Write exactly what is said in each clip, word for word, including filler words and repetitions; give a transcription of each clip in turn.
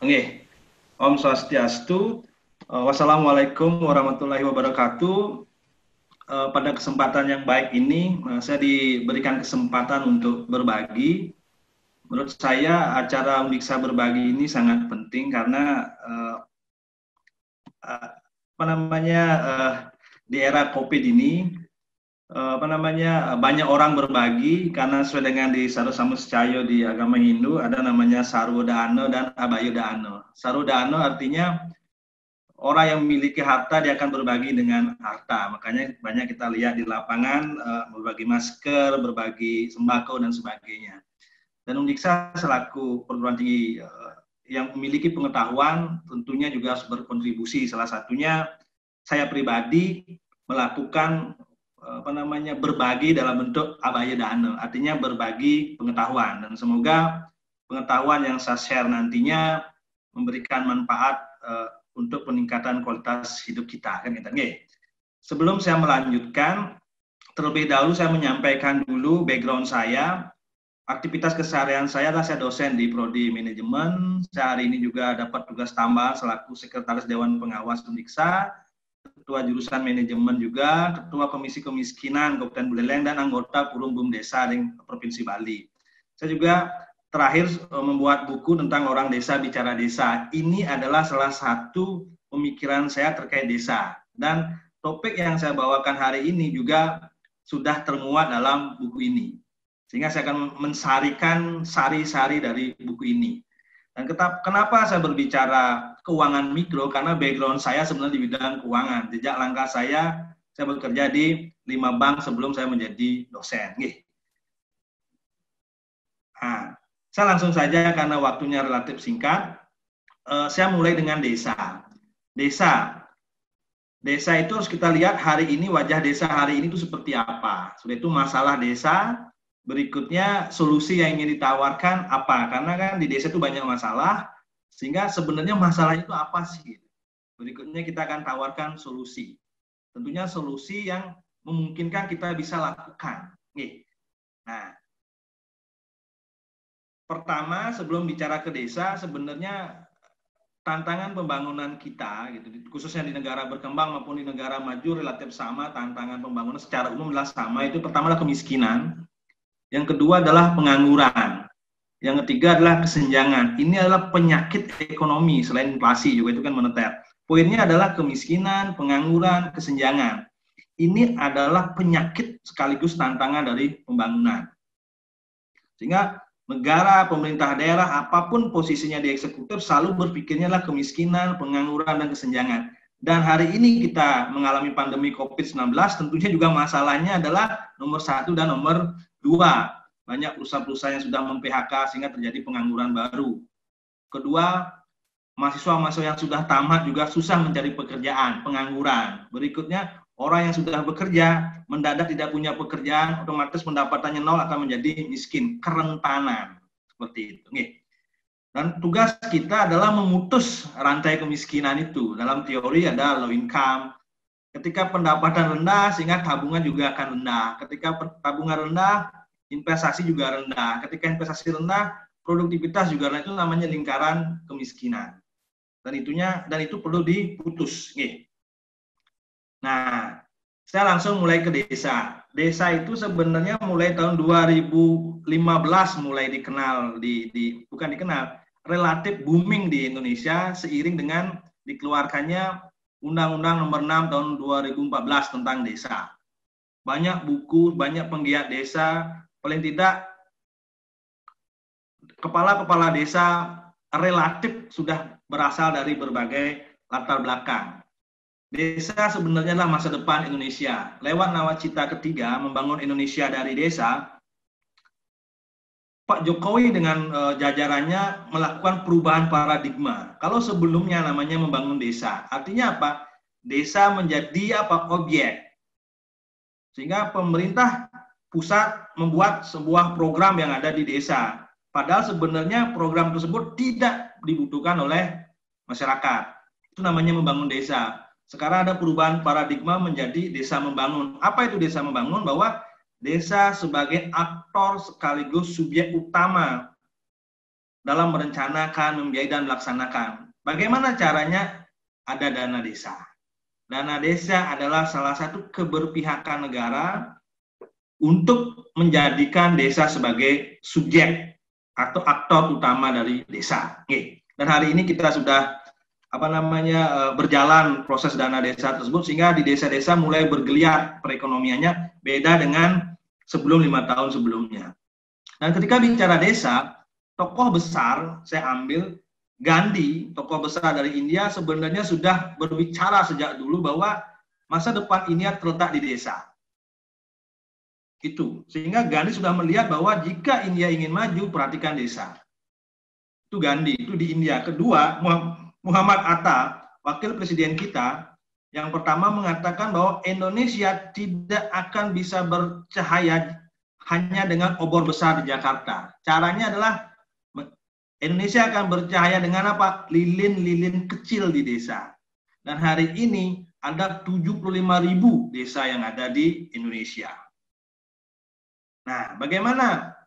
Nggih. Om Swastiastu. Uh, Wassalamualaikum warahmatullahi wabarakatuh. Uh, pada kesempatan yang baik ini, uh, saya diberikan kesempatan untuk berbagi. Menurut saya acara Undiksa Berbagi ini sangat penting karena uh, uh, apa namanya uh, di era COVID ini uh, apa namanya banyak orang berbagi karena sesuai dengan di Sarwa Samuscayo di agama Hindu ada namanya Sarwodana dan Abayodana. Sarwodana artinya orang yang memiliki harta dia akan berbagi dengan harta. Makanya banyak kita lihat di lapangan uh, berbagi masker, berbagi sembako dan sebagainya. Dan Undiksa selaku perguruan tinggi uh, yang memiliki pengetahuan tentunya juga harus berkontribusi. Salah satunya saya pribadi melakukan uh, apa namanya berbagi dalam bentuk abaya dana, artinya berbagi pengetahuan, dan semoga pengetahuan yang saya share nantinya memberikan manfaat uh, untuk peningkatan kualitas hidup kita, kan kita. Nggih. Sebelum saya melanjutkan, terlebih dahulu saya menyampaikan dulu background saya. Aktivitas keseharian saya adalah saya dosen di Prodi Manajemen. Saya hari ini juga dapat tugas tambahan selaku Sekretaris Dewan Pengawas Undiksa, Ketua Jurusan Manajemen juga, Ketua Komisi Kemiskinan Kabupaten Buleleng, dan anggota Forum Bumdesa di Provinsi Bali. Saya juga terakhir membuat buku tentang orang desa bicara desa. Ini adalah salah satu pemikiran saya terkait desa. Dan topik yang saya bawakan hari ini juga sudah termuat dalam buku ini. Sehingga saya akan mensarikan sari-sari dari buku ini. Dan kenapa saya berbicara keuangan mikro? Karena background saya sebenarnya di bidang keuangan. Jejak langkah saya, saya bekerja di lima bank sebelum saya menjadi dosen. Nih. Nah, saya langsung saja karena waktunya relatif singkat. Uh, saya mulai dengan desa. Desa. Desa itu harus kita lihat hari ini, wajah desa hari ini itu seperti apa. Sudah itu masalah desa. Berikutnya solusi yang ingin ditawarkan apa? Karena kan di desa itu banyak masalah, sehingga sebenarnya masalah itu apa sih? Berikutnya kita akan tawarkan solusi. Tentunya solusi yang memungkinkan kita bisa lakukan. Nih. Nah, pertama sebelum bicara ke desa, sebenarnya tantangan pembangunan kita, gitu, khususnya di negara berkembang maupun di negara maju relatif sama, tantangan pembangunan secara umum adalah sama. Itu pertama adalah kemiskinan. Yang kedua adalah pengangguran. Yang ketiga adalah kesenjangan. Ini adalah penyakit ekonomi selain inflasi juga itu kan moneter. Poinnya adalah kemiskinan, pengangguran, kesenjangan. Ini adalah penyakit sekaligus tantangan dari pembangunan. Sehingga negara, pemerintah daerah, apapun posisinya di eksekutif selalu berpikirnya adalah kemiskinan, pengangguran, dan kesenjangan. Dan hari ini kita mengalami pandemi COVID sembilan belas, tentunya juga masalahnya adalah nomor satu dan nomor dua, banyak perusahaan-perusahaan yang sudah mem-P H K sehingga terjadi pengangguran baru. Kedua, mahasiswa-mahasiswa yang sudah tamat juga susah mencari pekerjaan, pengangguran. Berikutnya, orang yang sudah bekerja, mendadak tidak punya pekerjaan, otomatis pendapatannya nol akan menjadi miskin, kerentanan. Seperti itu. Dan tugas kita adalah memutus rantai kemiskinan itu. Dalam teori ada low income. Ketika pendapatan rendah, sehingga tabungan juga akan rendah. Ketika tabungan rendah, investasi juga rendah. Ketika investasi rendah, produktivitas juga rendah. Itu namanya lingkaran kemiskinan. Dan itunya dan itu perlu diputus. Nah, saya langsung mulai ke desa. Desa itu sebenarnya mulai tahun dua ribu lima belas mulai dikenal, di, di bukan dikenal, relatif booming di Indonesia seiring dengan dikeluarkannya Undang-Undang Nomor enam Tahun dua ribu empat belas tentang desa. Banyak buku, banyak penggiat desa, paling tidak kepala-kepala desa relatif sudah berasal dari berbagai latar belakang. Desa sebenarnya adalah masa depan Indonesia. Lewat nawacita ketiga, membangun Indonesia dari desa, Pak Jokowi dengan uh, jajarannya melakukan perubahan paradigma. Kalau sebelumnya namanya membangun desa, artinya apa? Desa menjadi apa? Objek. Sehingga pemerintah pusat membuat sebuah program yang ada di desa. Padahal sebenarnya program tersebut tidak dibutuhkan oleh masyarakat. Itu namanya membangun desa. Sekarang ada perubahan paradigma menjadi desa membangun. Apa itu desa membangun? Bahwa desa sebagai aktor sekaligus subjek utama dalam merencanakan, membiayai, dan melaksanakan. Bagaimana caranya? Ada dana desa. Dana desa adalah salah satu keberpihakan negara untuk menjadikan desa sebagai subjek atau aktor utama dari desa. Dan hari ini kita sudah apa namanya berjalan proses dana desa tersebut, sehingga di desa-desa mulai bergeliat perekonomiannya, beda dengan sebelum lima tahun sebelumnya. Dan ketika bicara desa, tokoh besar saya ambil Gandhi, tokoh besar dari India, sebenarnya sudah berbicara sejak dulu bahwa masa depan India terletak di desa. Itu. Sehingga Gandhi sudah melihat bahwa jika India ingin maju, perhatikan desa. Itu Gandhi, itu di India. Kedua, Muhammad Atta, wakil presiden kita, yang pertama mengatakan bahwa Indonesia tidak akan bisa bercahaya hanya dengan obor besar di Jakarta. Caranya adalah Indonesia akan bercahaya dengan apa? Lilin-lilin kecil di desa. Dan hari ini ada tujuh puluh lima ribu desa yang ada di Indonesia. Nah, bagaimana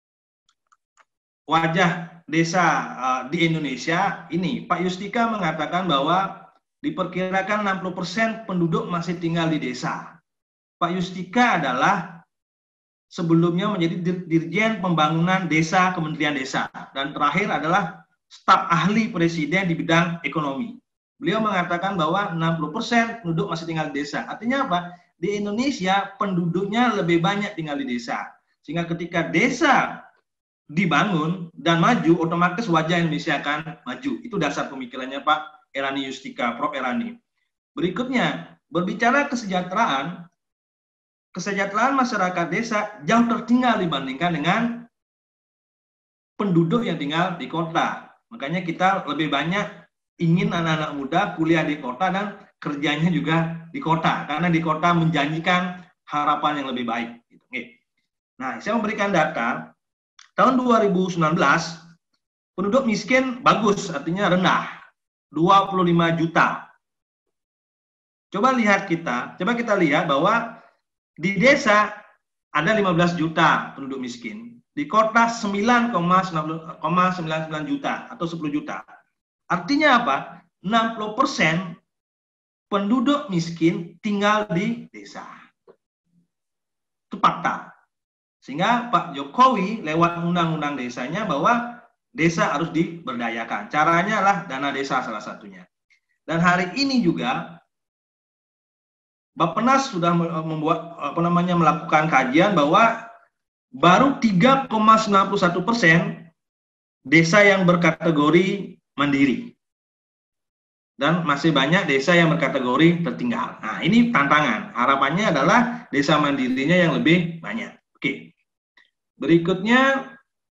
wajah desa uh, di Indonesia? Ini Pak Yustika mengatakan bahwa diperkirakan enam puluh persen penduduk masih tinggal di desa. Pak Yustika adalah sebelumnya menjadi Dirjen Pembangunan Desa Kementerian Desa, dan terakhir adalah staf ahli presiden di bidang ekonomi. Beliau mengatakan bahwa enam puluh persen penduduk masih tinggal di desa. Artinya apa? Di Indonesia penduduknya lebih banyak tinggal di desa. Sehingga ketika desa dibangun dan maju, otomatis wajah Indonesia akan maju. Itu dasar pemikirannya Pak Erani Yustika, Prof Erani. Berikutnya, berbicara kesejahteraan, kesejahteraan masyarakat desa jauh tertinggal dibandingkan dengan penduduk yang tinggal di kota. Makanya kita lebih banyak ingin anak-anak muda kuliah di kota dan kerjanya juga di kota, karena di kota menjanjikan harapan yang lebih baik. Nah, saya memberikan data tahun dua ribu sembilan belas penduduk miskin bagus, artinya rendah, dua puluh lima juta. Coba lihat kita, coba kita lihat bahwa di desa ada lima belas juta penduduk miskin. Di kota sembilan koma sembilan sembilan juta atau sepuluh juta. Artinya apa? enam puluh persen penduduk miskin tinggal di desa. Itu fakta. Sehingga Pak Jokowi lewat undang-undang desanya bahwa desa harus diberdayakan. Caranya adalah dana desa salah satunya. Dan hari ini juga Bappenas sudah membuat apa namanya melakukan kajian bahwa baru tiga koma sembilan satu persen desa yang berkategori mandiri. Dan masih banyak desa yang berkategori tertinggal. Nah, ini tantangan. Harapannya adalah desa mandirinya yang lebih banyak. Oke. Berikutnya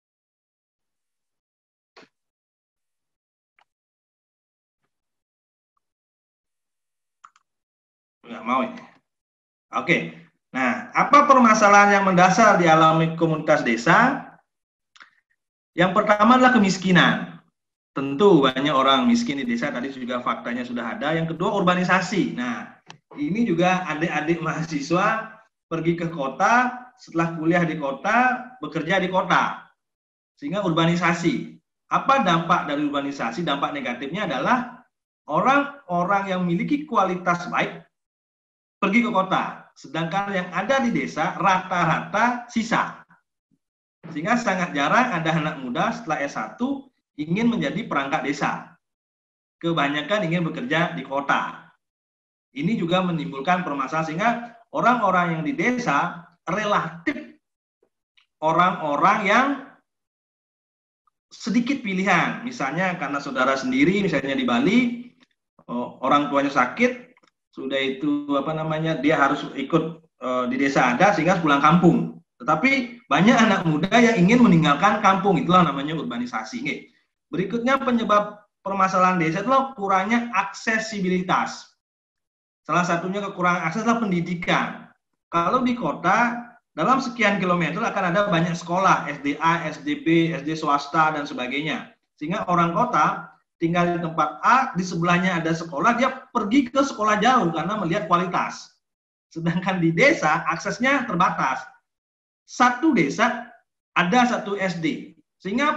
nggak mau ya. Oke. Nah, apa permasalahan yang mendasar dialami komunitas desa? Yang pertama adalah kemiskinan. Tentu banyak orang miskin di desa, tadi juga faktanya sudah ada. Yang kedua urbanisasi. Nah, ini juga adik-adik mahasiswa pergi ke kota, setelah kuliah di kota, bekerja di kota. Sehingga urbanisasi. Apa dampak dari urbanisasi? Dampak negatifnya adalah orang-orang yang memiliki kualitas baik pergi ke kota. Sedangkan yang ada di desa rata-rata sisa. Sehingga sangat jarang ada anak muda setelah S satu ingin menjadi perangkat desa. Kebanyakan ingin bekerja di kota. Ini juga menimbulkan permasalahan sehingga orang-orang yang di desa relatif orang-orang yang sedikit pilihan. Misalnya karena saudara sendiri, misalnya di Bali, orang tuanya sakit, sudah itu apa namanya dia harus ikut uh, di desa ada sehingga pulang kampung. Tetapi banyak anak muda yang ingin meninggalkan kampung, itulah namanya urbanisasi. Nih. Berikutnya penyebab permasalahan desa adalah kurangnya aksesibilitas. Salah satunya kekurangan akses adalah pendidikan. Kalau di kota dalam sekian kilometer akan ada banyak sekolah, S D A, S D B, S D swasta dan sebagainya. Sehingga orang kota tinggal di tempat A, di sebelahnya ada sekolah, dia pergi ke sekolah jauh karena melihat kualitas. Sedangkan di desa aksesnya terbatas. Satu desa ada satu S D. Sehingga apa?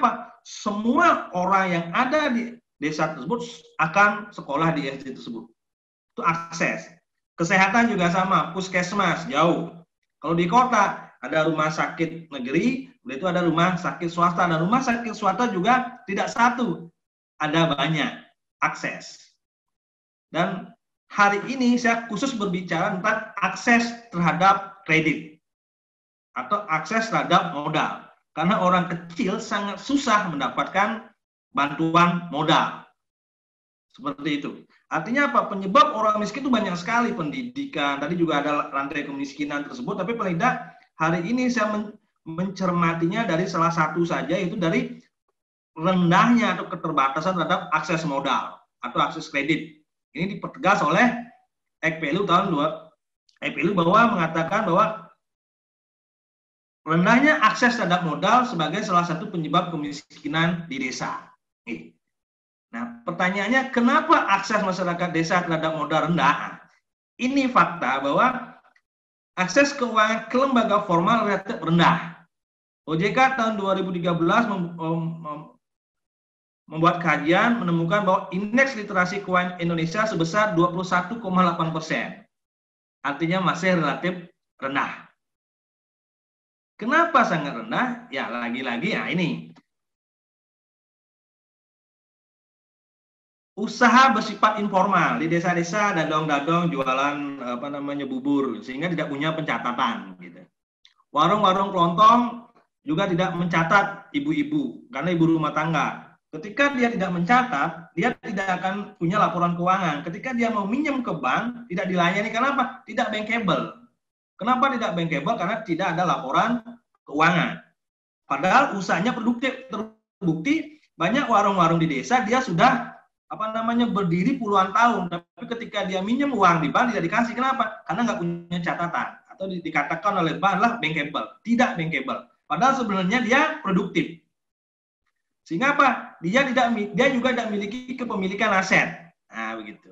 semua orang yang ada di desa tersebut akan sekolah di S D tersebut. Itu akses. Kesehatan juga sama, puskesmas jauh. Kalau di kota ada rumah sakit negeri, itu ada rumah sakit swasta. Dan rumah sakit swasta juga tidak satu, ada banyak akses. Dan hari ini saya khusus berbicara tentang akses terhadap kredit atau akses terhadap modal. Karena orang kecil sangat susah mendapatkan bantuan modal. Seperti itu. Artinya apa? Penyebab orang miskin itu banyak sekali. Pendidikan, tadi juga ada rantai kemiskinan tersebut, tapi paling tidak hari ini saya men mencermatinya dari salah satu saja, yaitu dari rendahnya atau keterbatasan terhadap akses modal atau akses kredit. Ini dipertegas oleh E K P L U tahun dua E K P L U bahwa mengatakan bahwa rendahnya akses terhadap modal sebagai salah satu penyebab kemiskinan di desa. Nah, pertanyaannya, kenapa akses masyarakat desa terhadap modal rendah? Ini fakta bahwa akses keuangan ke lembaga formal relatif rendah. O J K tahun dua ribu tiga belas mem mem membuat kajian menemukan bahwa indeks literasi keuangan Indonesia sebesar dua puluh satu koma delapan persen. Artinya masih relatif rendah. Kenapa sangat rendah? Ya, lagi-lagi ya ini. Usaha bersifat informal di desa-desa, dadong-dadong jualan apa namanya bubur sehingga tidak punya pencatatan gitu. Warung-warung kelontong juga tidak mencatat ibu-ibu karena ibu rumah tangga. Ketika dia tidak mencatat, dia tidak akan punya laporan keuangan. Ketika dia mau minjem ke bank, tidak dilayani. Kenapa? Tidak bankable. Kenapa tidak bankable? Karena tidak ada laporan keuangan. Padahal usahanya produktif. Terbukti banyak warung-warung di desa dia sudah apa namanya berdiri puluhan tahun, tapi ketika dia minjem uang di bank tidak dikasih. Kenapa? Karena nggak punya catatan atau di, dikatakan oleh bank lah bankable, tidak bankable. Padahal sebenarnya dia produktif. Sehingga apa? Dia tidak dia juga tidak memiliki kepemilikan aset. Nah, begitu.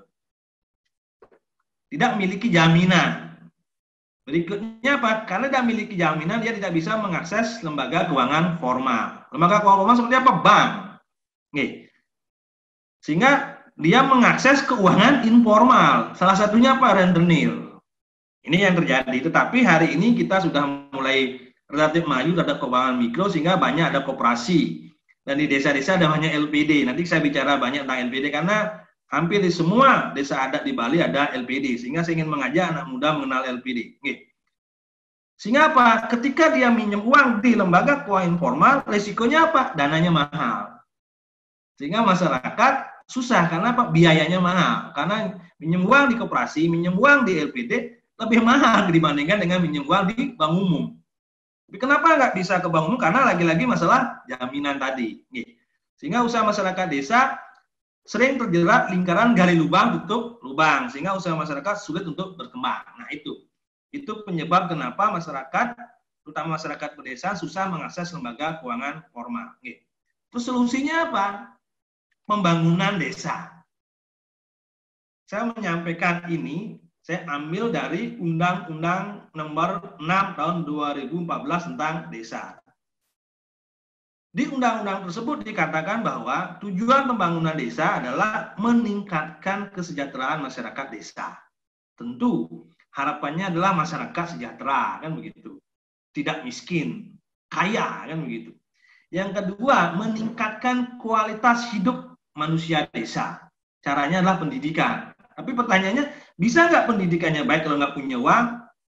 Tidak memiliki jaminan. Berikutnya apa? Karena tidak memiliki jaminan, dia tidak bisa mengakses lembaga keuangan formal. Lembaga keuangan formal seperti apa? Bank. Nih. Sehingga dia mengakses keuangan informal. Salah satunya apa? Rentenir. Ini yang terjadi. Tetapi hari ini kita sudah mulai relatif maju terhadap keuangan mikro, sehingga banyak ada koperasi. Dan di desa-desa ada banyak L P D. Nanti saya bicara banyak tentang L P D karena hampir di semua desa adat di Bali ada L P D. Sehingga saya ingin mengajak anak muda mengenal L P D. Oke. Sehingga apa? Ketika dia minjem uang di lembaga keuangan informal, resikonya apa? Dananya mahal. Sehingga masyarakat susah. Karena apa? Biayanya mahal. Karena minjem uang di koperasi, minjem uang di L P D lebih mahal dibandingkan dengan minjem uang di bank umum. Tapi kenapa nggak bisa ke bank umum? Karena lagi-lagi masalah jaminan tadi. Sehingga usaha masyarakat desa sering terjerat lingkaran gali lubang tutup lubang, sehingga usaha masyarakat sulit untuk berkembang. Nah itu, itu penyebab kenapa masyarakat, terutama masyarakat pedesaan, susah mengakses lembaga keuangan formal. Terus solusinya apa? Pembangunan desa. Saya menyampaikan ini, saya ambil dari Undang-Undang Nomor enam Tahun dua ribu empat belas tentang desa. Di undang-undang tersebut dikatakan bahwa tujuan pembangunan desa adalah meningkatkan kesejahteraan masyarakat desa. Tentu harapannya adalah masyarakat sejahtera, kan begitu. Tidak miskin, kaya, kan begitu. Yang kedua, meningkatkan kualitas hidup manusia desa. Caranya adalah pendidikan. Tapi pertanyaannya, bisa nggak pendidikannya baik kalau nggak punya uang?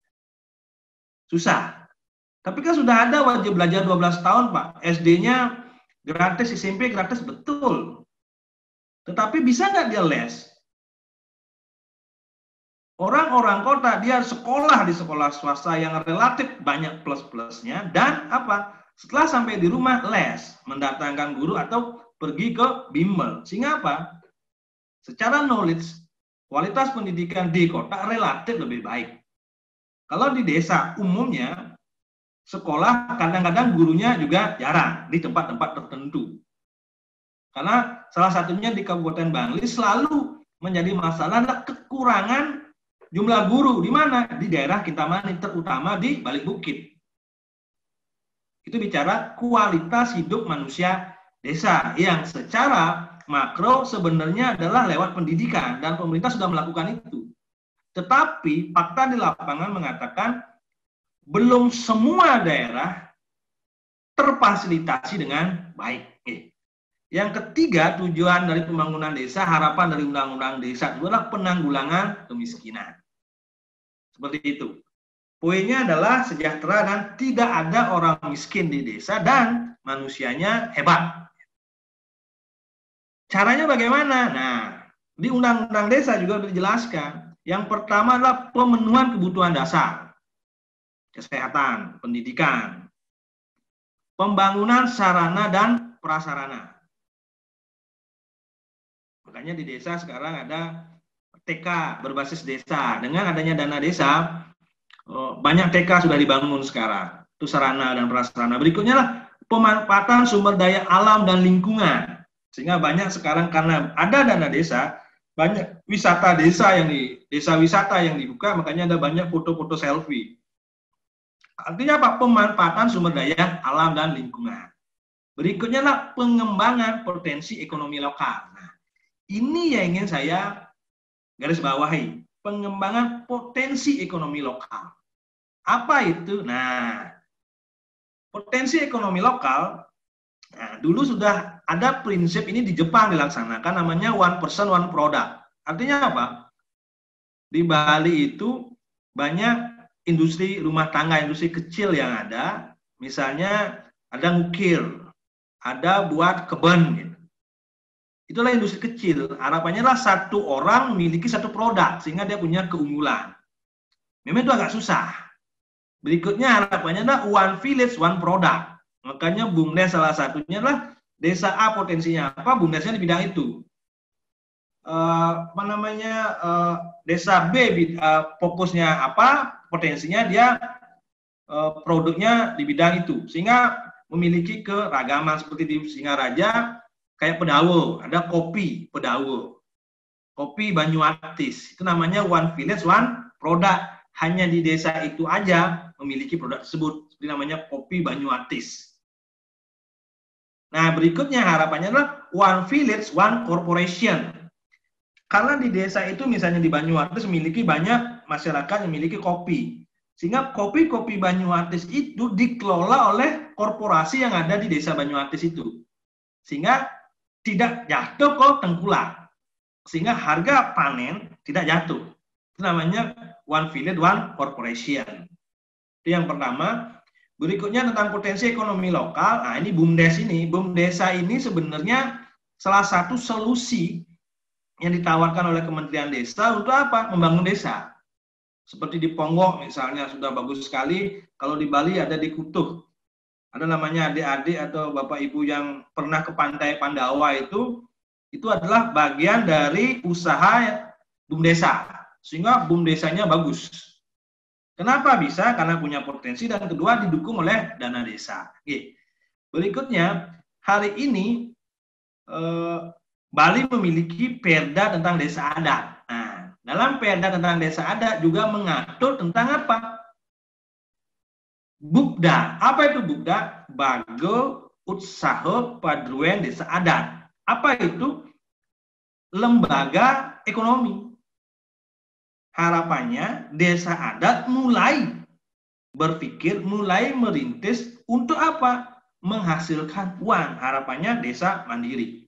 Susah. Tapi kan sudah ada wajib belajar dua belas tahun, Pak. S D-nya gratis, S M P gratis, betul. Tetapi bisa nggak dia les? Orang-orang kota, dia sekolah di sekolah swasta yang relatif banyak plus-plusnya. Dan apa? Setelah sampai di rumah, les. Mendatangkan guru atau pergi ke bimbel. Sehingga apa? Secara knowledge, kualitas pendidikan di kota relatif lebih baik. Kalau di desa, umumnya sekolah kadang-kadang gurunya juga jarang di tempat-tempat tertentu. Karena salah satunya di Kabupaten Bangli selalu menjadi masalah adalah kekurangan jumlah guru. Di mana? Di daerah Kintamani, terutama di balik bukit. Itu bicara kualitas hidup manusia desa yang secara makro sebenarnya adalah lewat pendidikan dan pemerintah sudah melakukan itu. Tetapi fakta di lapangan mengatakan belum semua daerah terfasilitasi dengan baik. Yang ketiga, tujuan dari pembangunan desa, harapan dari Undang-Undang Desa itu adalah penanggulangan kemiskinan. Seperti itu. Poinnya adalah sejahtera dan tidak ada orang miskin di desa dan manusianya hebat. Caranya bagaimana? Nah, di Undang-Undang Desa juga dijelaskan. Yang pertama adalah pemenuhan kebutuhan dasar. Kesehatan, pendidikan, pembangunan sarana dan prasarana. Makanya di desa sekarang ada T K berbasis desa. Dengan adanya dana desa, banyak T K sudah dibangun sekarang. Itu sarana dan prasarana. Berikutnya lah pemanfaatan sumber daya alam dan lingkungan. Sehingga banyak sekarang karena ada dana desa, banyak wisata desa yang di desa wisata yang dibuka, makanya ada banyak foto-foto selfie. Artinya apa? Pemanfaatan sumber daya alam dan lingkungan. Berikutnya lah pengembangan potensi ekonomi lokal. Nah, ini yang ingin saya garis bawahi, pengembangan potensi ekonomi lokal. Apa itu? Nah, potensi ekonomi lokal, nah, dulu sudah ada prinsip ini di Jepang dilaksanakan, namanya one person one product. Artinya apa? Di Bali itu banyak industri rumah tangga, industri kecil yang ada, misalnya ada ngukir, ada buat kebun, gitu. Itulah industri kecil. Harapannya lah satu orang memiliki satu produk sehingga dia punya keunggulan. Memang itu agak susah. Berikutnya harapannya adalah one village one product. Makanya BUMDes salah satunya adalah desa A potensinya apa, BUMDesnya di bidang itu. Uh, apa namanya uh, desa B uh, fokusnya apa, potensinya dia uh, produknya di bidang itu. Sehingga memiliki keragaman seperti di Singaraja. Kayak Pedawo, ada kopi Pedawo, kopi Banyuatis, itu namanya one village one product. Hanya di desa itu aja memiliki produk tersebut, itu namanya kopi Banyuatis. Nah, berikutnya harapannya adalah one village one corporation. Karena di desa itu misalnya di Banyuatis memiliki banyak masyarakat yang memiliki kopi, sehingga kopi-kopi Banyuatis itu dikelola oleh korporasi yang ada di desa Banyuatis itu, sehingga tidak jatuh ke tengkulak, sehingga harga panen tidak jatuh. Itu namanya one village one corporation. Itu yang pertama. Berikutnya tentang potensi ekonomi lokal. Nah, ini BUMDes ini, BUMDesa ini sebenarnya salah satu solusi yang ditawarkan oleh Kementerian Desa untuk apa? Membangun desa. Seperti di Ponggok misalnya sudah bagus sekali. Kalau di Bali ada di Kutuh. Ada namanya adik-adik atau bapak ibu yang pernah ke pantai Pandawa itu, itu adalah bagian dari usaha BUMDesa, sehingga BUMDesanya bagus. Kenapa bisa? Karena punya potensi dan kedua didukung oleh dana desa. Oke. Berikutnya, hari ini eh, Bali memiliki perda tentang desa adat. Nah, dalam perda tentang desa adat juga mengatur tentang apa? Bukda. Apa itu Bukda? Bago Utsaho Padruan Desa Adat. Apa itu? Lembaga ekonomi. Harapannya desa adat mulai berpikir, mulai merintis untuk apa? Menghasilkan uang. Harapannya desa mandiri.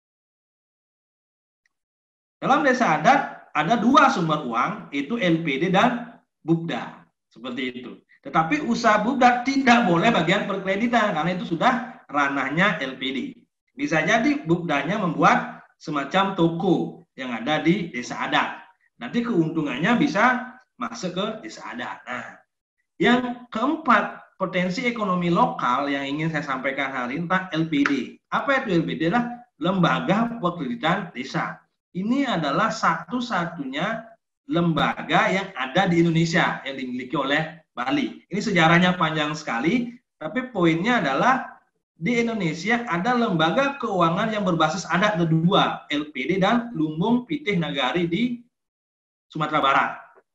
Dalam desa adat ada dua sumber uang, yaitu L P D dan Bukda. Seperti itu. Tetapi usaha Bukda tidak boleh bagian perkreditan karena itu sudah ranahnya L P D. Bisa jadi Bukdanya membuat semacam toko yang ada di desa adat. Nanti keuntungannya bisa masuk ke desa adat. Nah, yang keempat, potensi ekonomi lokal yang ingin saya sampaikan hari ini tentang L P D. Apa itu L P D? Adalah Lembaga Perkreditan Desa. Ini adalah satu-satunya lembaga yang ada di Indonesia yang dimiliki oleh Bali. Ini sejarahnya panjang sekali, tapi poinnya adalah di Indonesia ada lembaga keuangan yang berbasis adat ada dua, L P D dan Lumbung Pitih Nagari di Sumatera Barat.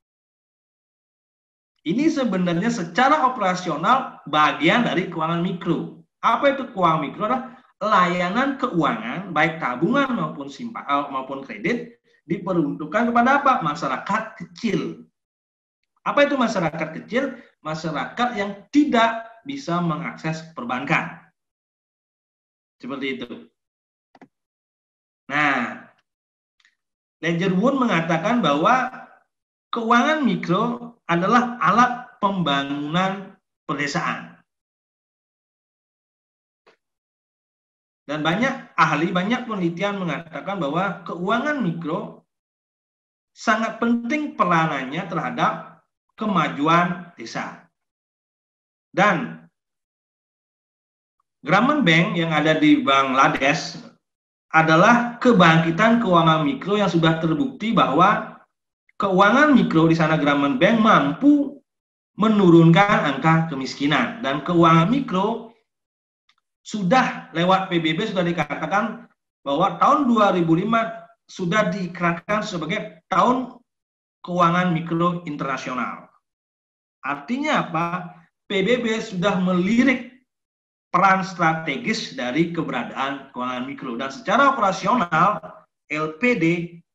Ini sebenarnya secara operasional bagian dari keuangan mikro. Apa itu keuangan mikro? Adalah layanan keuangan baik tabungan maupun simpan maupun kredit diperuntukkan kepada apa? Masyarakat kecil. Apa itu masyarakat kecil? Masyarakat yang tidak bisa mengakses perbankan. Seperti itu. Nah, Ledger-Wood mengatakan bahwa keuangan mikro adalah alat pembangunan pedesaan. Dan banyak ahli, banyak penelitian mengatakan bahwa keuangan mikro sangat penting peranannya terhadap kemajuan desa. Dan Grameen Bank yang ada di Bangladesh adalah kebangkitan keuangan mikro yang sudah terbukti bahwa keuangan mikro di sana Grameen Bank mampu menurunkan angka kemiskinan. Dan keuangan mikro sudah lewat P B B sudah dikatakan bahwa tahun dua ribu lima sudah diikratkan sebagai tahun keuangan mikro internasional. Artinya apa? P B B sudah melirik peran strategis dari keberadaan keuangan mikro. Dan secara operasional, L P D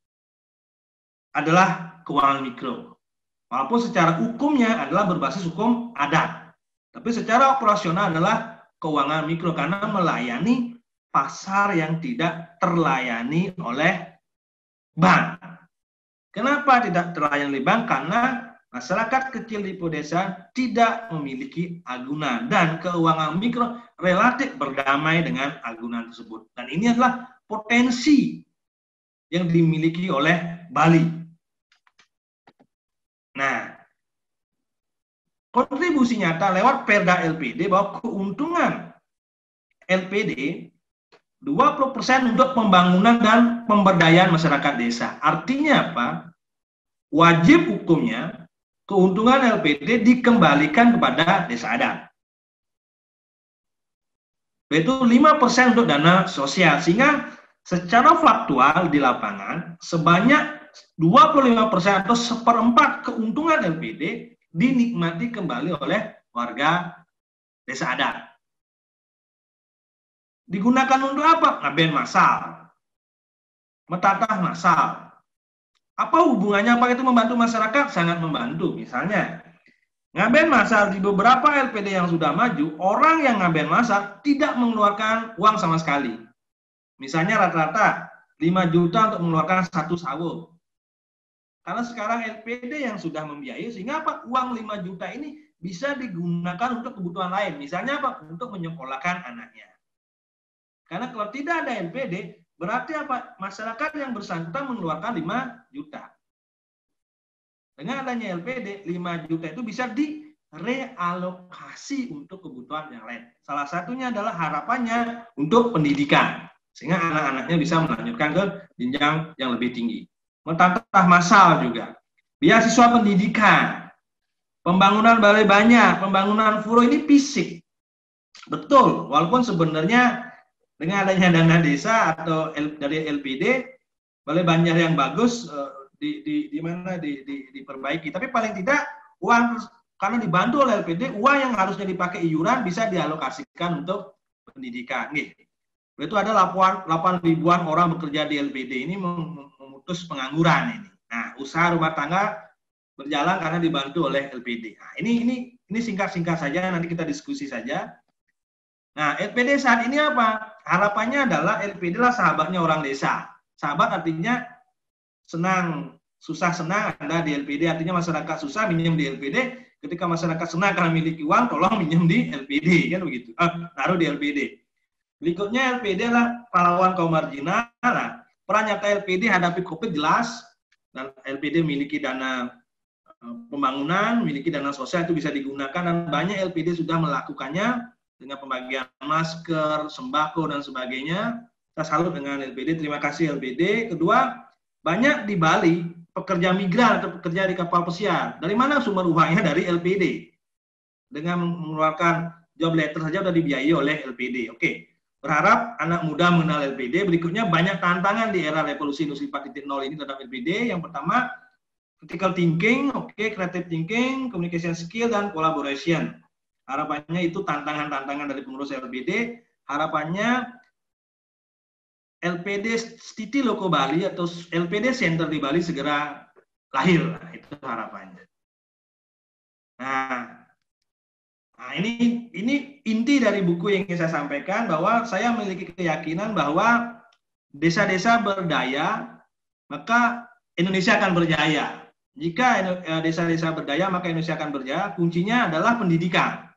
adalah keuangan mikro. Walaupun secara hukumnya adalah berbasis hukum adat. Tapi secara operasional adalah keuangan mikro karena melayani pasar yang tidak terlayani oleh bank. Kenapa tidak terlayani oleh bank? Karena masyarakat kecil di pedesaan tidak memiliki agunan dan keuangan mikro relatif berdamai dengan agunan tersebut. Dan ini adalah potensi yang dimiliki oleh Bali. Nah, kontribusi nyata lewat Perda L P D bahwa keuntungan L P D dua puluh persen untuk pembangunan dan pemberdayaan masyarakat desa. Artinya apa? Wajib hukumnya keuntungan L P D dikembalikan kepada desa adat. Yaitu lima persen untuk dana sosial. Sehingga secara faktual di lapangan sebanyak dua puluh lima persen atau seperempat keuntungan L P D dinikmati kembali oleh warga desa adat. Digunakan untuk apa? Ngaben massal, metatah massal. Apa hubungannya? Apa itu membantu masyarakat? Sangat membantu. Misalnya, ngaben massal di beberapa L P D yang sudah maju, orang yang ngaben massal tidak mengeluarkan uang sama sekali. Misalnya rata-rata lima juta untuk mengeluarkan satu sawo. Karena sekarang L P D yang sudah membiayai, sehingga apa? Uang lima juta ini bisa digunakan untuk kebutuhan lain. Misalnya apa? Untuk menyekolahkan anaknya. Karena kalau tidak ada L P D, berarti apa? Masyarakat yang bersangkutan mengeluarkan lima juta. Dengan adanya L P D, lima juta itu bisa direalokasi untuk kebutuhan yang lain. Salah satunya adalah harapannya untuk pendidikan. Sehingga anak-anaknya bisa melanjutkan ke jenjang yang lebih tinggi. Metatah massal juga. Beasiswa pendidikan. Pembangunan balai banyak, pembangunan pura ini fisik. Betul, walaupun sebenarnya dengan adanya dana desa atau dari L P D, balai banjar yang bagus di, di, di mana di, di, diperbaiki. Tapi paling tidak uang karena dibantu oleh L P D, uang yang harusnya dipakai iuran bisa dialokasikan untuk pendidikan. Nih, itu ada delapan ribuan orang bekerja di L P D ini memutus pengangguran ini. Nah, usaha rumah tangga berjalan karena dibantu oleh L P D. Nah, ini ini ini singkat-singkat saja, nanti kita diskusi saja. Nah, L P D saat ini apa? Harapannya adalah L P D lah sahabatnya orang desa. Sahabat artinya senang, susah senang ada di L P D. Artinya masyarakat susah minjem di L P D. Ketika masyarakat senang karena memiliki uang, tolong minjem di L P D, kan begitu. Ah, taruh di L P D. Berikutnya L P D lah pahlawan kaum marginal. Nah, peran nyata L P D hadapi COVID jelas. Dan L P D memiliki dana pembangunan, memiliki dana sosial itu bisa digunakan dan banyak L P D sudah melakukannya. Dengan pembagian masker, sembako, dan sebagainya. Kita salut dengan L P D, terima kasih L P D. Kedua, banyak di Bali pekerja migran atau pekerja di kapal pesiar. Dari mana sumber uangnya? Dari L P D. Dengan mengeluarkan job letter saja sudah dibiayai oleh L P D. Oke, berharap anak muda mengenal L P D. Berikutnya, banyak tantangan di era revolusi industri empat titik nol ini terhadap L P D. Yang pertama, critical thinking, oke, creative thinking, communication skill, dan collaboration. Harapannya itu tantangan-tantangan dari pengurus L P D. Harapannya L P D Stiti Loko Bali atau L P D Center di Bali segera lahir. Nah, itu harapannya. Nah, nah ini ini inti dari buku yang ingin saya sampaikan, bahwa saya memiliki keyakinan bahwa desa-desa berdaya, maka Indonesia akan berjaya. Jika desa-desa berdaya, maka Indonesia akan berjaya. Kuncinya adalah pendidikan.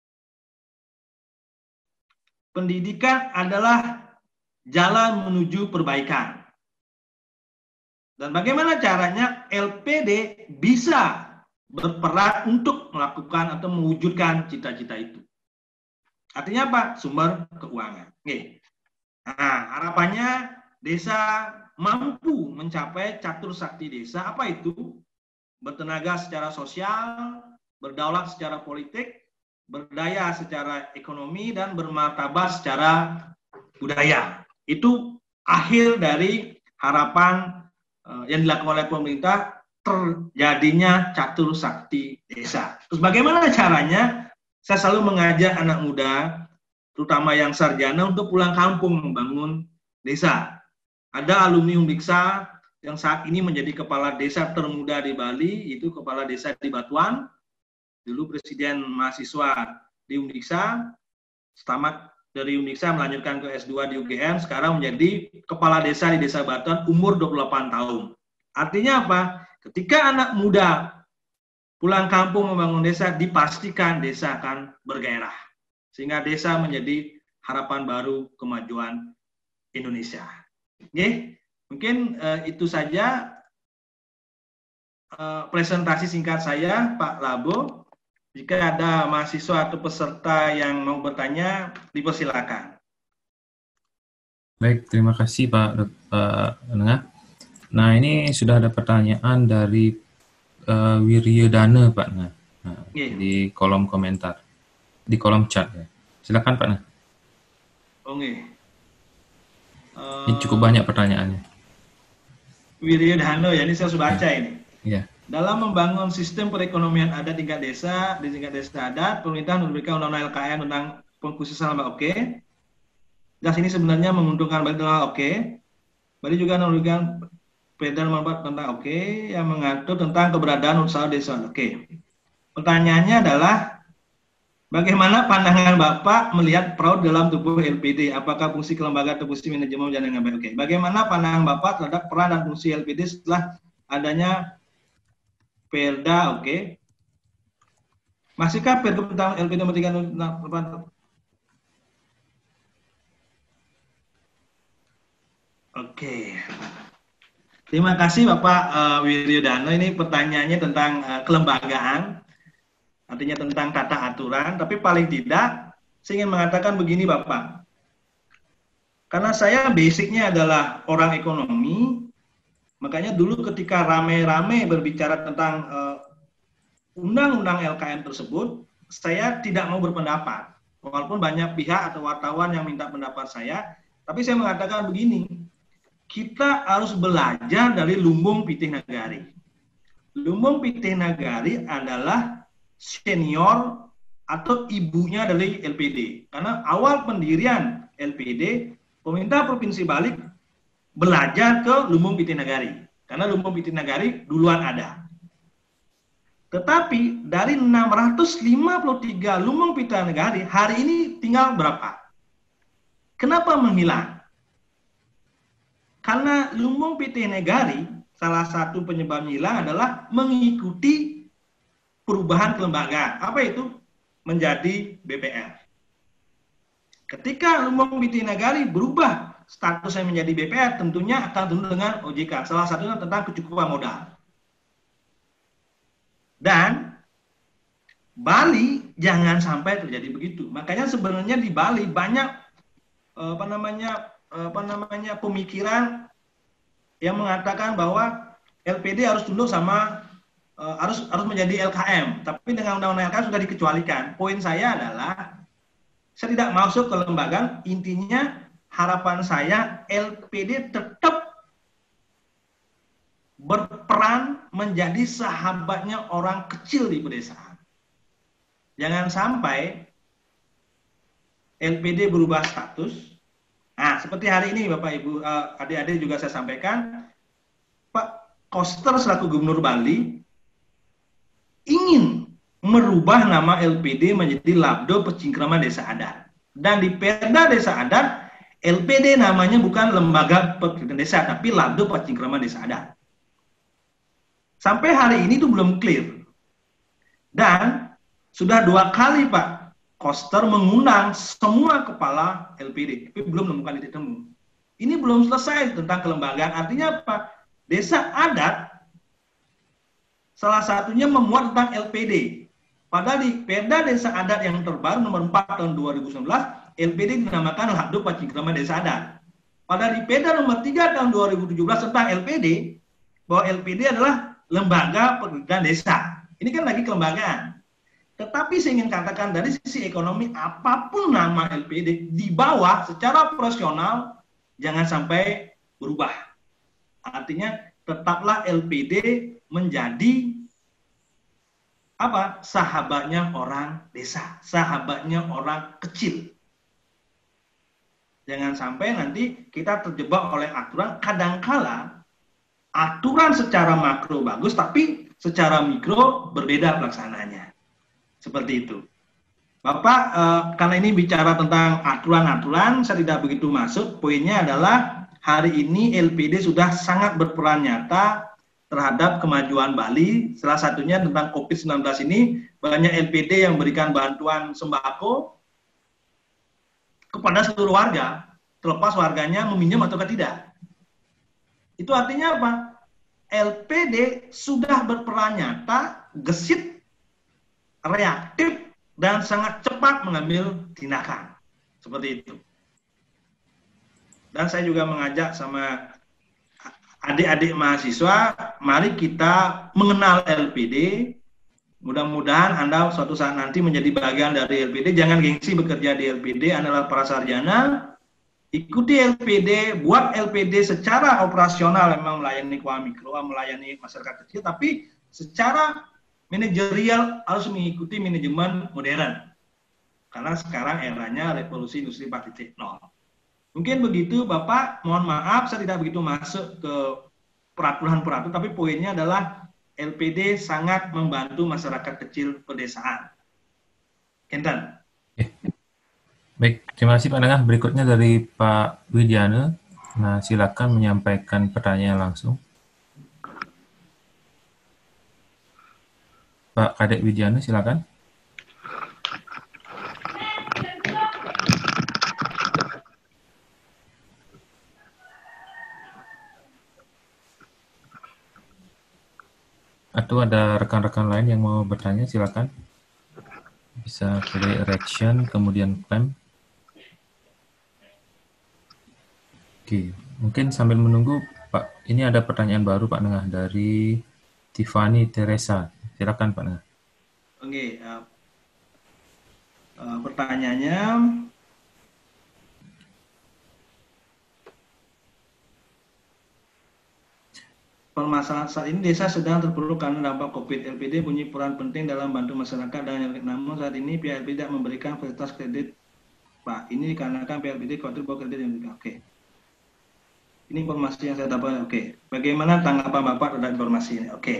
Pendidikan adalah jalan menuju perbaikan. Dan bagaimana caranya L P D bisa berperan untuk melakukan atau mewujudkan cita-cita itu. Artinya apa? Sumber keuangan. Oke. Nah, harapannya desa mampu mencapai catur sakti desa. Apa itu? Bertenaga secara sosial, berdaulat secara politik, berdaya secara ekonomi, dan bermartabat secara budaya. Itu akhir dari harapan uh, yang dilakukan oleh pemerintah, terjadinya catur sakti desa. Terus bagaimana caranya? Saya selalu mengajak anak muda, terutama yang sarjana, untuk pulang kampung membangun desa. Ada alumni Undiksa yang saat ini menjadi kepala desa termuda di Bali, itu kepala desa di Batuan, dulu presiden mahasiswa di Undiksa, tamat dari Undiksa melanjutkan ke S dua di U G M, sekarang menjadi kepala desa di Desa Batuan, umur dua puluh delapan tahun. Artinya apa? Ketika anak muda pulang kampung membangun desa, dipastikan desa akan bergairah. Sehingga desa menjadi harapan baru kemajuan Indonesia. Oke, mungkin uh, itu saja uh, presentasi singkat saya, Pak Labo. Jika ada mahasiswa atau peserta yang mau bertanya, dipersilakan. Baik, terima kasih Pak Nengah. Nah, ini sudah ada pertanyaan dari uh, Wiryodana, Pak Nah, nah yeah. Di kolom komentar, di kolom chat. Ya. Silakan Pak Nah. Oke. Okay. Uh, ini cukup banyak pertanyaannya. Wiryodana, ya ini saya sudah baca yeah. ini. Iya. Yeah. Dalam membangun sistem perekonomian adat tingkat desa, di tingkat desa adat, pemerintah memberikan undang-undang L K M tentang pengkhususan lembah oke. Das ini sebenarnya menguntungkan Bali tentang oke. Bali juga memberikan Perda nomor tentang oke yang mengatur tentang keberadaan usaha desa. Oke. Pertanyaannya adalah bagaimana pandangan Bapak melihat P R A U D dalam tubuh L P D? Apakah fungsi kelembagaan atau fungsi manajemen dan dengan baik? Oke. Bagaimana pandangan Bapak terhadap peran dan fungsi L P D setelah adanya Perda? Oke. Masihkah Perda tentang L P D nomor tiga tentang Oke. Terima kasih Bapak uh, Wiryodana. Ini pertanyaannya tentang uh, kelembagaan, artinya tentang tata aturan. Tapi paling tidak, saya ingin mengatakan begini Bapak. Karena saya basicnya adalah orang ekonomi, makanya dulu ketika rame-rame berbicara tentang undang-undang uh, L K M tersebut, saya tidak mau berpendapat. Walaupun banyak pihak atau wartawan yang minta pendapat saya, tapi saya mengatakan begini. Kita harus belajar dari Lumbung Pitih Nagari. Lumbung Pitih Nagari adalah senior atau ibunya dari L P D. Karena awal pendirian L P D, pemerintah Provinsi Bali belajar ke Lumbung Pitih Nagari. Karena Lumbung Pitih Nagari duluan ada. Tetapi dari enam ratus lima puluh tiga Lumbung Pitih Nagari, hari ini tinggal berapa? Kenapa menghilang? Karena Lumbung Pitih Nagari, salah satu penyebab hilang adalah mengikuti perubahan kelembagaan. Apa itu? Menjadi B P R. Ketika Lumbung Pitih Nagari berubah statusnya menjadi B P R, tentunya akan tunduk dengan O J K. Salah satunya tentang kecukupan modal. Dan Bali jangan sampai terjadi begitu. Makanya sebenarnya di Bali banyak apa namanya apa namanya pemikiran yang mengatakan bahwa L P D harus tunduk sama uh, harus harus menjadi L K M, tapi dengan undang-undang L K M sudah dikecualikan. Poin saya adalah saya tidak masuk ke lembaga, intinya harapan saya L P D tetap berperan menjadi sahabatnya orang kecil di pedesaan. Jangan sampai L P D berubah status, Nah, seperti hari ini Bapak Ibu, uh, adik-adik juga saya sampaikan, Pak Koster selaku Gubernur Bali ingin merubah nama L P D menjadi Labdo Pecingkraman Desa Adat. Dan di Perda Desa Adat, L P D namanya bukan Lembaga Pecingkraman Desa, tapi Labdo Pecingkraman Desa Adat. Sampai hari ini itu belum clear. Dan sudah dua kali Pak Koster mengundang semua kepala L P D, tapi belum menemukan titik temu. Ini belum selesai tentang kelembagaan. Artinya apa? Desa adat salah satunya memuat tentang L P D. Padahal di Perda Desa Adat yang terbaru nomor empat tahun dua ribu sembilan belas, L P D dinamakan Labdo Pecingkraman Desa Adat. Padahal di Perda nomor tiga tahun dua ribu tujuh belas tentang L P D, bahwa L P D adalah Lembaga Pendidikan Desa. Ini kan lagi kelembagaan. Tetapi saya ingin katakan dari sisi ekonomi, apapun nama L P D di bawah secara operasional jangan sampai berubah. Artinya tetaplah L P D menjadi apa? Sahabatnya orang desa, sahabatnya orang kecil. Jangan sampai nanti kita terjebak oleh aturan. Kadangkala aturan secara makro bagus, tapi secara mikro berbeda pelaksananya. Seperti itu. Bapak, eh, karena ini bicara tentang aturan-aturan, saya tidak begitu masuk. Poinnya adalah hari ini L P D sudah sangat berperan nyata terhadap kemajuan Bali. Salah satunya tentang COVID sembilan belas ini, banyak L P D yang berikan bantuan sembako kepada seluruh warga, terlepas warganya meminjam atau tidak. Itu artinya apa? L P D sudah berperan nyata, gesit, reaktif, dan sangat cepat mengambil tindakan. Seperti itu. Dan saya juga mengajak sama adik-adik mahasiswa, mari kita mengenal L P D. Mudah-mudahan Anda suatu saat nanti menjadi bagian dari L P D. Jangan gengsi bekerja di L P D, Anda adalah para sarjana. Ikuti L P D, buat L P D secara operasional memang melayani kuah mikro, melayani masyarakat kecil, tapi secara manajerial harus mengikuti manajemen modern. Karena sekarang eranya revolusi industri empat titik nol. Mungkin begitu Bapak, mohon maaf saya tidak begitu masuk ke peraturan-peraturan, tapi poinnya adalah L P D sangat membantu masyarakat kecil pedesaan. Kenten. Baik, terima kasih Pak Nengah. Berikutnya dari Pak Widiana. Nah, silakan menyampaikan pertanyaan langsung. Pak Kadek Widiana, silakan. Atau ada rekan-rekan lain yang mau bertanya, silakan. Bisa pilih reaction, kemudian claim. Oke, mungkin sambil menunggu, Pak, ini ada pertanyaan baru Pak Nengah dari Tiffany Teresa. Silakan Pak Nengah. Oke, uh, uh, pertanyaannya, permasalahan saat ini desa sedang terpuruk karena dampak COVID. L P D punya peran penting dalam bantu masyarakat dan namun saat ini pihak L P D tidak memberikan fasilitas kredit. Pak, ini dikarenakan pihak L P D khawatir bahwa kredit yang diberikan. Oke. Ini informasi yang saya dapat. Oke. Bagaimana tanggapan Bapak terhadap informasi ini? Oke.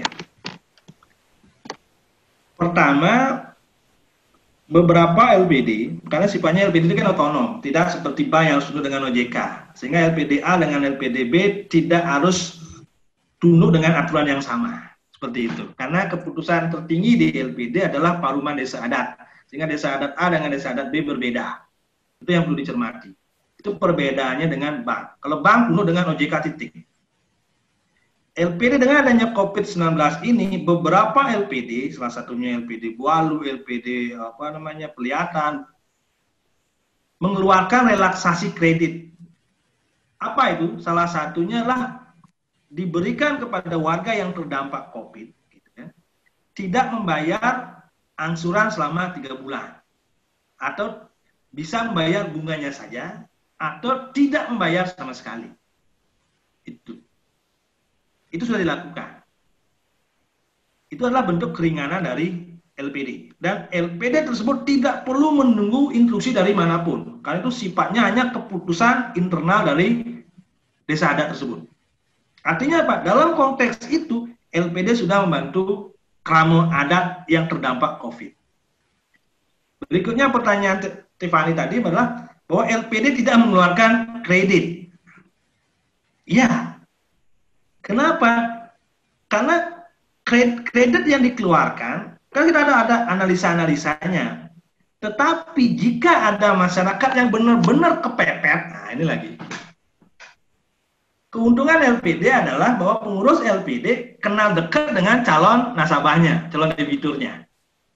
Pertama, beberapa L P D, karena sifatnya L P D itu kan otonom, tidak seperti bank yang harus tunduk dengan O J K. Sehingga L P D A dengan L P D B tidak harus tunduk dengan aturan yang sama. Seperti itu. Karena keputusan tertinggi di L P D adalah Paruman Desa Adat. Sehingga Desa Adat A dengan Desa Adat B berbeda. Itu yang perlu dicermati. Itu perbedaannya dengan bank. Kalau bank tunduk dengan O J K titik. L P D dengan adanya COVID sembilan belas ini, beberapa L P D, salah satunya L P D Bualu, L P D apa namanya Pelihatan, mengeluarkan relaksasi kredit. Apa itu? Salah satunya adalah diberikan kepada warga yang terdampak COVID, gitu ya, tidak membayar angsuran selama tiga bulan, atau bisa membayar bunganya saja, atau tidak membayar sama sekali. Itu. Itu sudah dilakukan. Itu adalah bentuk keringanan dari L P D. Dan L P D tersebut tidak perlu menunggu instruksi dari manapun. Karena itu sifatnya hanya keputusan internal dari desa adat tersebut. Artinya apa? Dalam konteks itu, L P D sudah membantu kramo adat yang terdampak COVID. Berikutnya pertanyaan Tiffany tadi adalah bahwa L P D tidak mengeluarkan kredit. Ya. Kenapa? Karena kredit yang dikeluarkan, kan kita ada, ada analisa-analisanya. Tetapi jika ada masyarakat yang benar-benar kepepet, nah ini lagi. Keuntungan L P D adalah bahwa pengurus L P D kenal dekat dengan calon nasabahnya, calon debiturnya.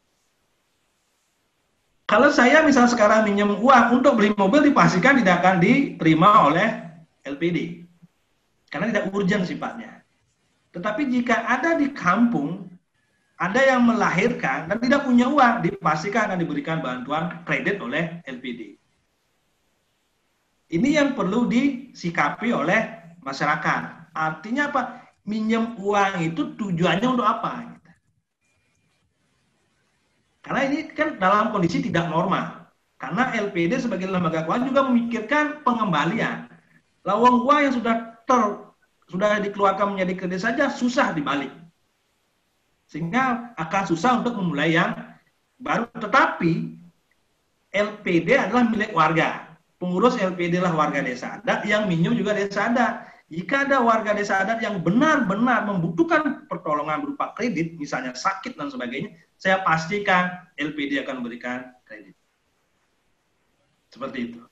Kalau saya misal sekarang minjem uang untuk beli mobil, dipastikan tidak akan diterima oleh L P D. Karena tidak urgent sifatnya. Tetapi jika ada di kampung, ada yang melahirkan dan tidak punya uang, dipastikan akan diberikan bantuan kredit oleh L P D. Ini yang perlu disikapi oleh masyarakat. Artinya apa? Minjem uang itu tujuannya untuk apa? Karena ini kan dalam kondisi tidak normal. Karena L P D sebagai lembaga keuangan juga memikirkan pengembalian. Lawang uang yang sudah ter, sudah dikeluarkan menjadi kredit saja susah dibalik. Sehingga akan susah untuk memulai yang baru. Tetapi L P D adalah milik warga. Pengurus L P D lah warga desa adat, yang minjem juga desa adat. Jika ada warga desa adat yang benar-benar membutuhkan pertolongan berupa kredit, misalnya sakit dan sebagainya, saya pastikan L P D akan memberikan kredit. Seperti itu.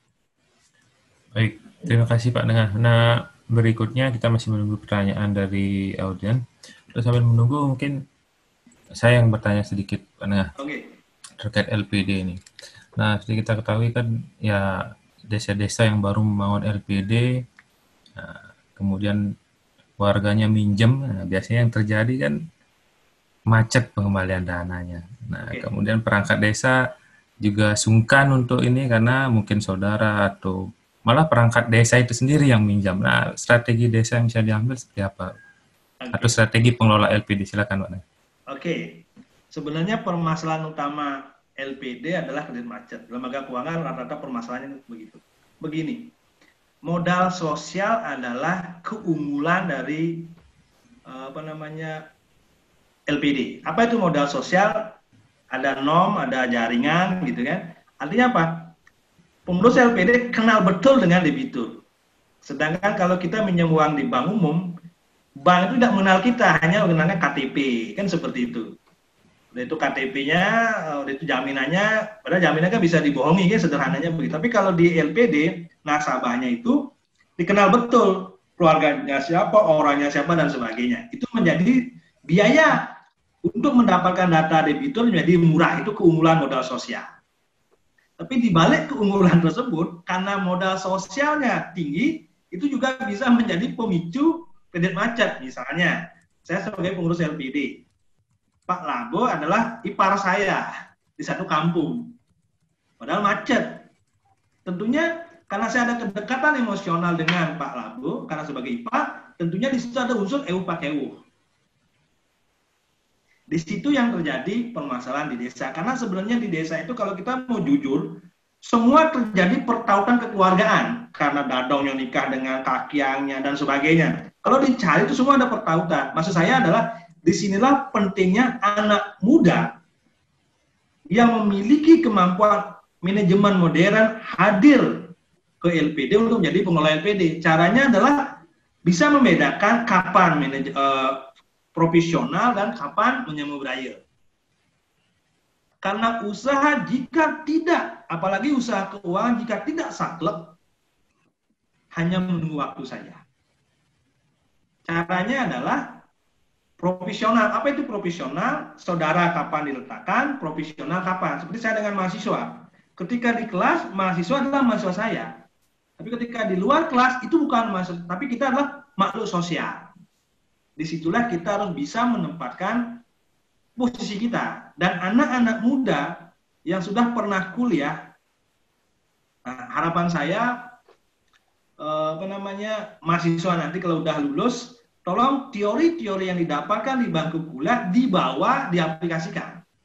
Baik, terima kasih Pak Nengah. Nah, berikutnya kita masih menunggu pertanyaan dari audiens. Terus sambil menunggu mungkin saya yang bertanya sedikit Pak Nengah. Oke. Terkait L P D ini. Nah, seperti kita ketahui kan ya desa-desa yang baru membangun L P D, nah, kemudian warganya minjem, nah, biasanya yang terjadi kan macet pengembalian dananya. Nah, okay. Kemudian perangkat desa juga sungkan untuk ini karena mungkin saudara atau malah perangkat desa itu sendiri yang minjam. Nah, strategi desa yang bisa diambil seperti apa? Okay. Atau strategi pengelola L P D, silakan Pak. Oke, okay. Sebenarnya permasalahan utama L P D adalah kredit macet. Lembaga keuangan rata-rata permasalahannya begitu. Begini, modal sosial adalah keunggulan dari apa namanya L P D. Apa itu modal sosial? Ada nom, ada jaringan, gitu kan? Artinya apa? Pengurus L P D kenal betul dengan debitur. Sedangkan kalau kita minjem uang di bank umum, bank itu tidak mengenal kita, hanya mengenalnya K T P, kan seperti itu. Udah itu K T P-nya, udah itu jaminannya, padahal jaminannya kan bisa dibohongi, kan sederhananya begitu. Tapi kalau di L P D, nasabahnya itu dikenal betul keluarganya siapa, orangnya siapa, dan sebagainya. Itu menjadi biaya untuk mendapatkan data debitur menjadi murah, itu keunggulan modal sosial. Tapi di balik keunggulan tersebut, karena modal sosialnya tinggi, itu juga bisa menjadi pemicu kredit macet. Misalnya, saya sebagai pengurus L P D, Pak Labo adalah ipar saya di satu kampung, padahal macet. Tentunya karena saya ada kedekatan emosional dengan Pak Labo, karena sebagai ipar, tentunya di situ ada unsur ewu pakewu. Di situ yang terjadi permasalahan di desa. Karena sebenarnya di desa itu kalau kita mau jujur, semua terjadi pertautan kekeluargaan. Karena dadong yang nikah dengan kakiangnya dan sebagainya. Kalau dicari itu semua ada pertautan. Maksud saya adalah, disinilah pentingnya anak muda yang memiliki kemampuan manajemen modern hadir ke L P D untuk menjadi pengelola L P D. Caranya adalah bisa membedakan kapan manajer, uh, profesional dan kapan menyemu budaya. Karena usaha jika tidak, apalagi usaha keuangan jika tidak saklek, hanya menunggu waktu saja. Caranya adalah profesional. Apa itu profesional? Saudara kapan diletakkan, profesional kapan. Seperti saya dengan mahasiswa. Ketika di kelas, mahasiswa adalah mahasiswa saya. Tapi ketika di luar kelas, itu bukan mahasiswa, tapi kita adalah makhluk sosial. Disitulah kita harus bisa menempatkan posisi kita. Dan anak-anak muda yang sudah pernah kuliah, nah, harapan saya, eh, apa namanya, mahasiswa nanti kalau udah lulus, tolong teori-teori yang didapatkan di bangku kuliah dibawa, diaplikasikan.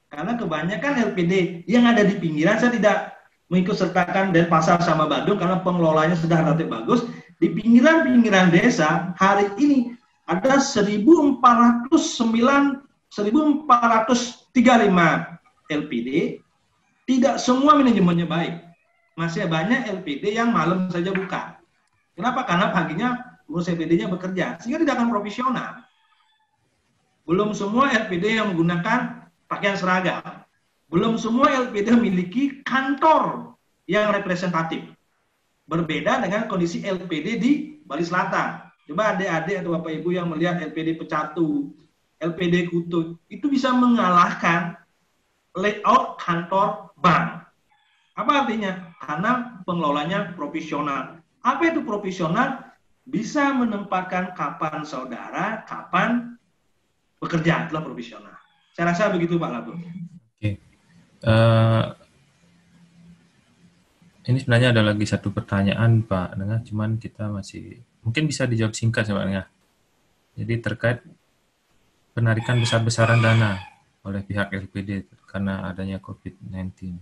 Karena kebanyakan L P D yang ada di pinggiran, saya tidak mengikut sertakan Denpasar sama Badung karena pengelolanya sudah relatif bagus. Di pinggiran-pinggiran desa hari ini ada seribu empat ratus sembilan, seribu empat ratus tiga puluh lima L P D. Tidak semua manajemennya baik. Masih banyak L P D yang malam saja buka. Kenapa? Karena paginya urus L P D-nya bekerja, sehingga tidak akan profesional. Belum semua L P D yang menggunakan pakaian seragam. Belum semua L P D memiliki kantor yang representatif. Berbeda dengan kondisi L P D di Bali Selatan. Coba adik-adik atau bapak ibu yang melihat L P D Pecatu, L P D Kutub, itu bisa mengalahkan layout kantor bank. Apa artinya? Karena pengelolanya profesional. Apa itu profesional? Bisa menempatkan kapan saudara, kapan bekerja, itulah profesional. Saya rasa begitu Pak Labu. Oke. Uh, ini sebenarnya ada lagi satu pertanyaan Pak Nengah, cuman kita masih mungkin bisa dijawab singkat ya Pak Nengah. Jadi terkait penarikan besar-besaran dana oleh pihak L P D karena adanya COVID sembilan belas.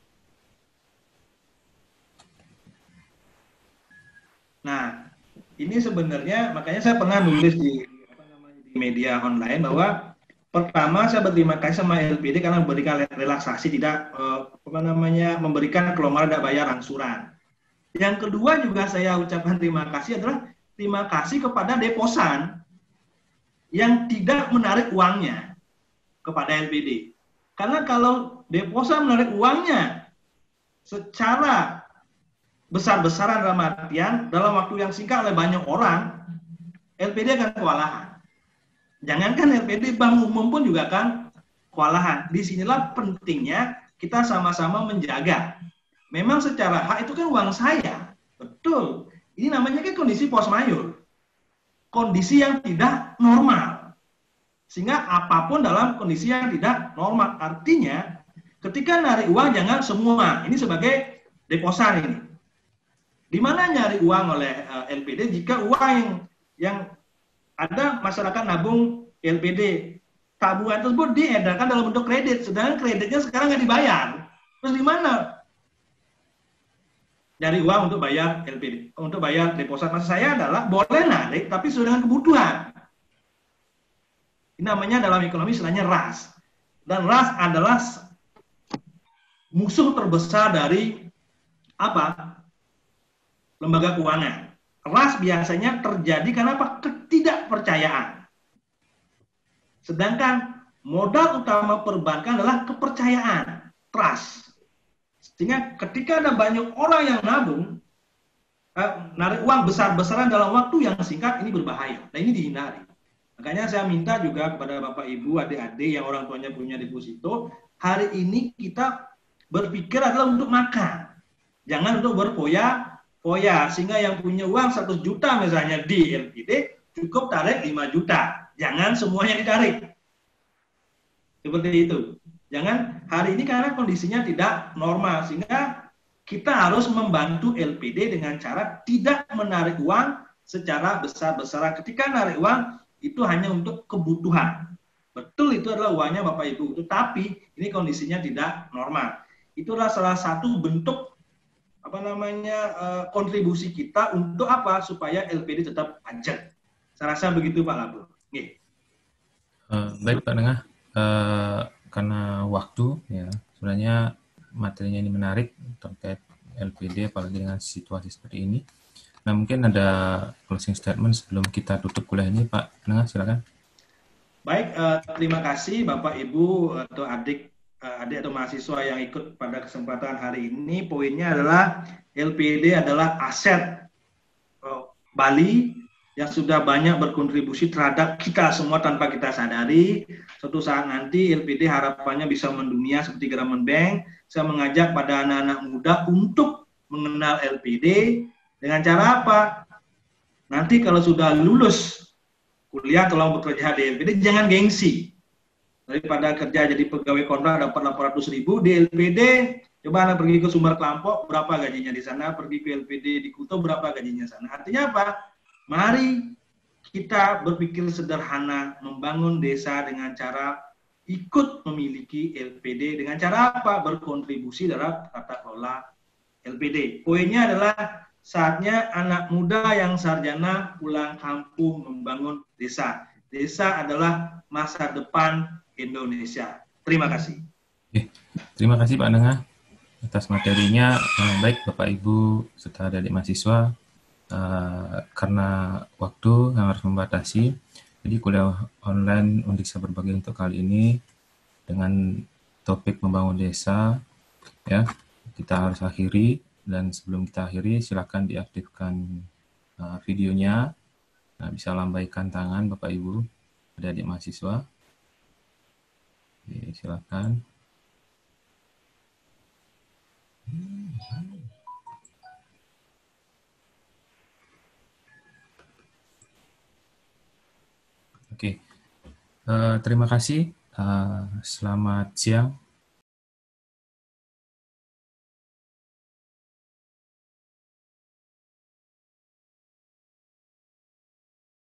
Nah, ini sebenarnya makanya saya pernah nulis di, apa namanya, di media online bahwa pertama, saya berterima kasih sama L P D karena memberikan relaksasi, tidak eh, apa namanya memberikan kelonggaran tidak bayar angsuran. Yang kedua juga saya ucapkan terima kasih adalah terima kasih kepada deposan yang tidak menarik uangnya kepada L P D. Karena kalau deposan menarik uangnya secara besar-besaran dalam artian dalam waktu yang singkat oleh banyak orang, L P D akan kewalahan. Jangankan L P D, bank umum pun juga kan kewalahan. Disinilah pentingnya kita sama-sama menjaga. Memang secara hak itu kan uang saya, betul. Ini namanya kan kondisi force majeure, kondisi yang tidak normal. Sehingga apapun dalam kondisi yang tidak normal. Artinya, ketika narik uang jangan semua. Ini sebagai deposan ini. Di mana nyari uang oleh uh, L P D jika uang yang, yang ada masyarakat nabung L P D, tabungan tersebut diedarkan dalam bentuk kredit, sedangkan kreditnya sekarang nggak dibayar. Terus di mana? Dari uang untuk bayar L P D, untuk bayar deposit. Maksud saya adalah boleh narik, tapi sesuai dengan kebutuhan. Ini namanya dalam ekonomi istilahnya ras. Dan ras adalah musuh terbesar dari apa? Lembaga keuangan. Ras biasanya terjadi karena apa? Ketidakpercayaan. Sedangkan modal utama perbankan adalah kepercayaan, trust. Sehingga ketika ada banyak orang yang nabung, eh, narik uang besar-besaran dalam waktu yang singkat, ini berbahaya. Nah ini dihindari. Makanya saya minta juga kepada Bapak Ibu, adik-adik yang orang tuanya punya deposito, hari ini kita berpikir adalah untuk makan. Jangan untuk berfoya foya, sehingga yang punya uang seratus juta misalnya di L P D, cukup tarik lima juta. Jangan semuanya ditarik. Seperti itu. Jangan hari ini karena kondisinya tidak normal, sehingga kita harus membantu L P D dengan cara tidak menarik uang secara besar-besaran. Ketika narik uang, itu hanya untuk kebutuhan. Betul, itu adalah uangnya Bapak Ibu. Tetapi ini kondisinya tidak normal. Itu adalah salah satu bentuk apa namanya uh, kontribusi kita untuk apa supaya L P D tetap ajak. Saya rasa begitu Pak Labu. Nih. Uh, baik Pak Nengah, uh, karena waktu ya sebenarnya materinya ini menarik terkait L P D apalagi dengan situasi seperti ini. Nah mungkin ada closing statement sebelum kita tutup kuliah ini Pak Nengah, silakan. Baik, uh, terima kasih Bapak Ibu atau adik adik atau mahasiswa yang ikut pada kesempatan hari ini. Poinnya adalah L P D adalah aset uh, Bali yang sudah banyak berkontribusi terhadap kita semua tanpa kita sadari. Suatu saat nanti L P D harapannya bisa mendunia seperti Grameen Bank. Saya mengajak pada anak-anak muda untuk mengenal L P D dengan cara apa? Nanti kalau sudah lulus kuliah, kalau bekerja di L P D, jangan gengsi. Daripada kerja jadi pegawai kontrak dapat delapan ratus ribu di L P D, coba Anda pergi ke Sumber Kelampok, berapa gajinya di sana, pergi ke L P D di Kuto, berapa gajinya sana. Artinya apa? Mari kita berpikir sederhana, membangun desa dengan cara ikut memiliki L P D dengan cara apa? Berkontribusi dalam tata kelola L P D. Poinnya adalah saatnya anak muda yang sarjana pulang kampung membangun desa. Desa adalah masa depan Indonesia. Terima kasih. Oke. Terima kasih Pak Nengah atas materinya. Eh, baik Bapak Ibu serta adik mahasiswa, eh, karena waktu yang harus membatasi, jadi kuliah online Undiksa Berbagi untuk kali ini dengan topik membangun desa, ya kita harus akhiri. Dan sebelum kita akhiri, silakan diaktifkan uh, videonya. Nah, bisa lambaikan tangan Bapak Ibu, adik-adik mahasiswa. Oke, silakan. Oke, uh, terima kasih. Uh, selamat siang